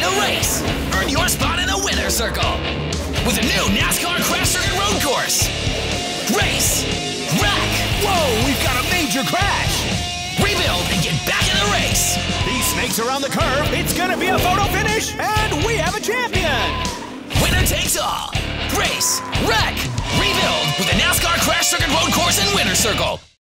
the race. Earn your spot in the winner's circle with a new NASCAR Crash Circuit Road course. Race, wreck, Whoa, we've got a major crash! rebuild, and get back in the race. These snakes around the curve, it's gonna be a photo finish, and we have a champion! Winner takes all. Race, wreck, rebuild with the NASCAR Crash Circuit Road course and winner's circle.